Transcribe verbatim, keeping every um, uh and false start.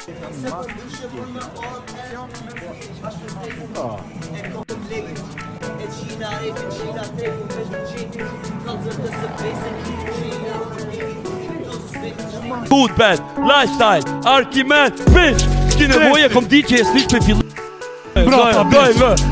Food band, lifestyle, arkimet, bitch. Skine moje kom D J, slik me fill. Brata, bitch.